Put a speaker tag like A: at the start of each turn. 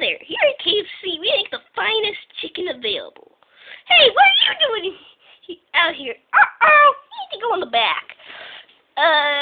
A: there. Here at KFC, we make the finest chicken available. Hey, what are you doing out here? You need to go in the back.